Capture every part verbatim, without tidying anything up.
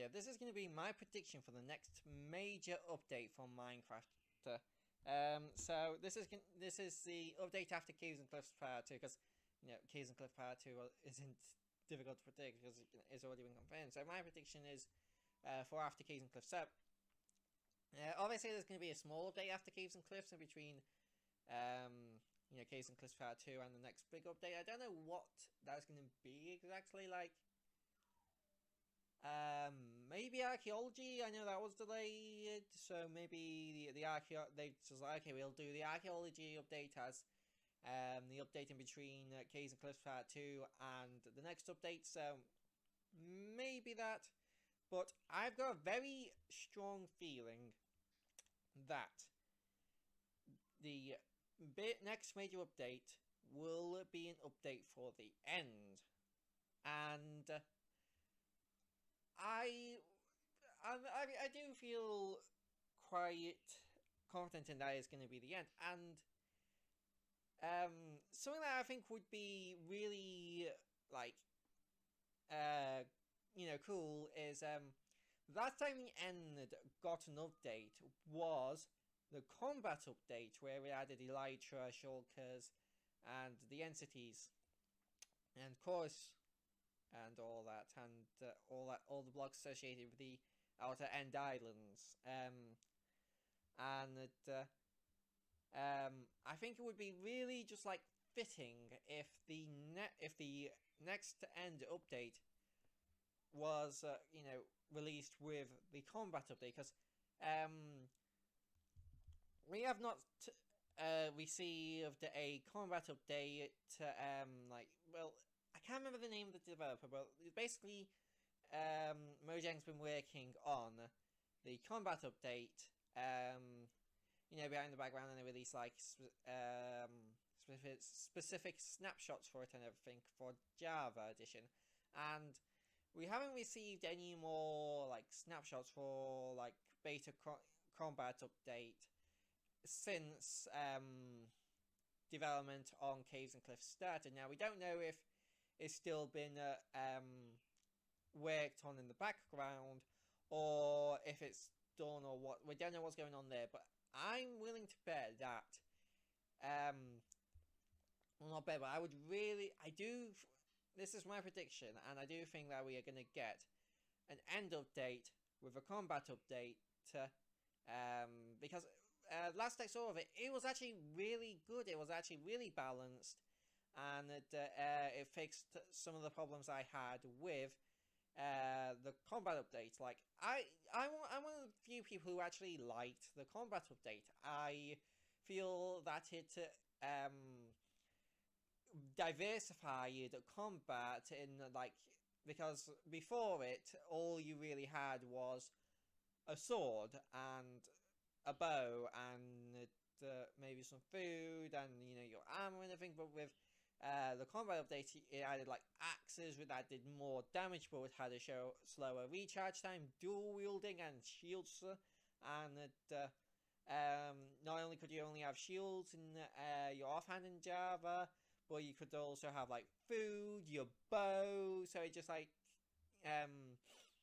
yeah, this is going to be my prediction for the next major update for Minecraft. Um, so this is this is the update after Caves and Cliffs Part Two, because you know Caves and Cliffs Part Two isn't difficult to predict because it's already been confirmed. So my prediction is uh, for after Caves and Cliffs. So uh, obviously there's going to be a small update after Caves and Cliffs in between. Um, you know, Caves and Cliffs Part Two and the next big update. I don't know what that's going to be exactly. Like. Um, maybe archaeology. I know that was delayed, so maybe the the archeo they just like, okay, we'll do the archaeology update as um the update in between uh, Caves and Cliffs Part Two and the next update. So maybe that, but I've got a very strong feeling that the bit next major update will be an update for the end, and uh, I I, I do feel quite confident in that is going to be the end. And um, something that I think would be really, like, uh, you know, cool is um, last time the end got an update was the combat update, where we added Elytra, Shulkers, and the entities, and of course, and all that, and uh, all that, all the blocks associated with the Outer End Islands. Um, and uh, um, I think it would be really just like fitting if the net if the next end update was uh, you know released with the combat update, because um, we have not uh, received a combat update. Um, like well, I can't remember the name of the developer, but basically, um, Mojang's been working on the combat update. Um, you know, behind the background, and they release like um, specific, specific snapshots for it and everything for Java Edition, and we haven't received any more like snapshots for like beta co combat update since um, development on Caves and Cliffs started. Now we don't know if it's still been uh, um, worked on in the background, or if it's done or what. We don't know what's going on there, but I'm willing to bet that, um, well, not bet, but I would really, I do, this is my prediction, and I do think that we are going to get an end update with a combat update, uh, um, because uh, last I saw of it, it was actually really good. It was actually really balanced, and it, uh, uh, it fixed some of the problems I had with uh, the combat update. Like, I, I, I'm one of the few people who actually liked the combat update. I feel that it, um, diversified combat in, like, because before it, all you really had was a sword and a bow and uh, maybe some food and, you know, your armor and everything, but with uh, the combat update, it added like axes that did more damage, but it had a show slower recharge time, dual wielding, and shields. And it, uh, um, not only could you only have shields in uh, your offhand in Java, but you could also have like food, your bow. So it just like um,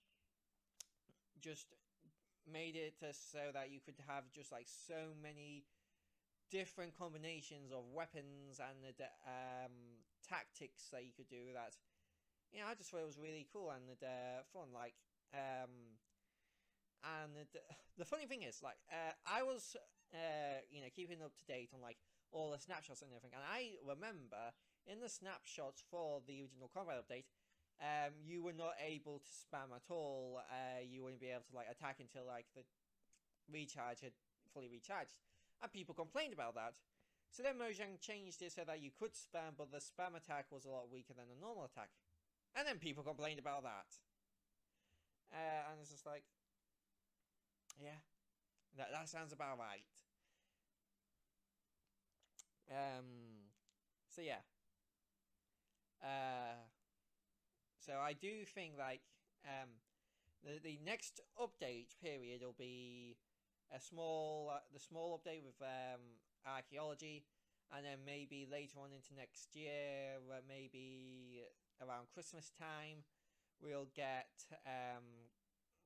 just made it uh, so that you could have just like so many different combinations of weapons and the um, tactics that you could do that, you know, I just thought it was really cool and uh, fun. Like, um, and the, the funny thing is, like, uh, I was, uh, you know, keeping up to date on like all the snapshots and everything, and I remember in the snapshots for the original combat update, um, you were not able to spam at all. Uh, you wouldn't be able to like attack until like the recharge had fully recharged. And people complained about that. So then Mojang changed it so that you could spam, but the spam attack was a lot weaker than the normal attack. And then people complained about that. Uh, and it's just like, yeah, that, that sounds about right. Um, so yeah. Uh, so I do think like um, the the next update period will be a small uh, the small update with um, archaeology, and then maybe later on into next year, uh, maybe around Christmas time, we'll get um,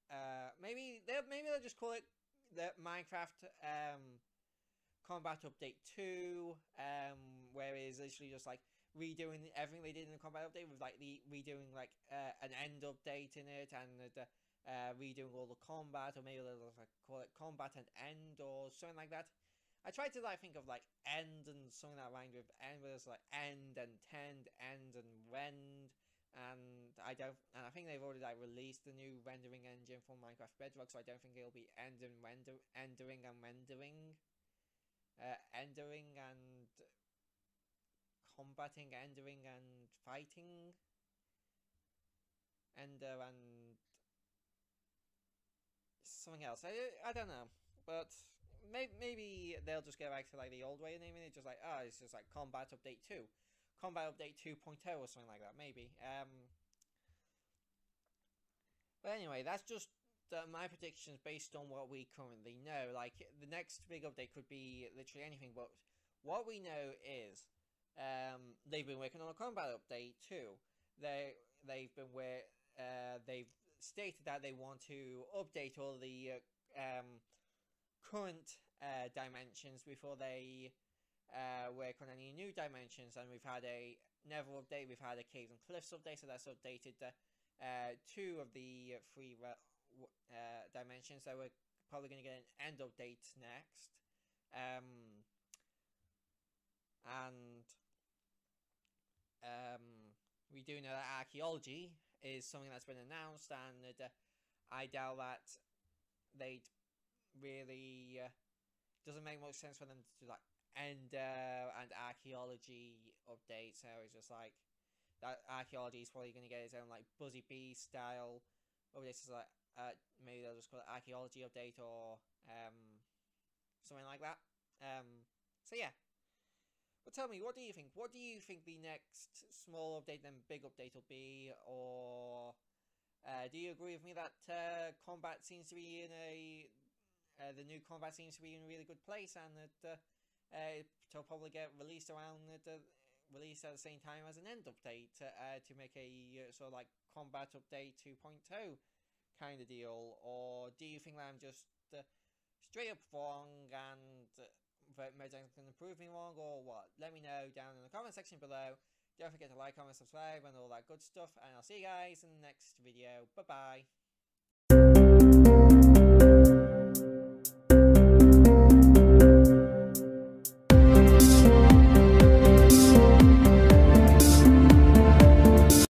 uh, maybe they'll maybe they'll just call it the Minecraft um, Combat Update two, um, where it's literally just like redoing everything they did in the Combat Update with like the redoing like uh, an end update in it and the, uh, redoing all the combat, or maybe they'll like call it Combat and End or something like that. I tried to like think of like end and something that rhymed with end, where it's like end and tend, end and rend, and I don't, and I think they've already like released the new rendering engine for Minecraft Bedrock, so I don't think it'll be end and render, endering and rendering, uh, endering and combating, endering and fighting, ender and something else. I I don't know, but maybe maybe they'll just go back to like the old way of naming it, just like oh, it's just like Combat Update two, Combat Update two point oh or something like that. Maybe. Um. But anyway, that's just uh, my predictions based on what we currently know. Like the next big update could be literally anything, but what we know is um, they've been working on a combat update too. They they've been where uh, they've stated that they want to update all the uh, um, current uh, dimensions before they uh, work on any new dimensions. And we've had a Nether update, we've had a Caves and Cliffs update, so that's updated the uh, two of the three uh, dimensions. So we're probably going to get an end update next. Um, and um, we do know that archaeology is something that's been announced, and uh, I doubt that they'd really uh, doesn't make much sense for them to do like ender and archaeology update. So it's just like that archaeology is probably going to get its own like Buzzy Bee style update. So like uh, maybe they'll just call it archaeology update or um, something like that. Um, so yeah. But tell me, what do you think? What do you think the next small update and big update will be? Or uh, do you agree with me that uh, combat seems to be in a uh, the new combat seems to be in a really good place, and that uh, uh, it'll probably get released around the uh, released at the same time as an end update uh, to make a uh, sort of like combat update two point oh kind of deal? Or do you think that I'm just uh, straight up wrong and uh, that Mojang's going to prove me wrong, or what? Let me know down in the comment section below. Don't forget to like, comment, subscribe, and all that good stuff. And I'll see you guys in the next video. Bye bye.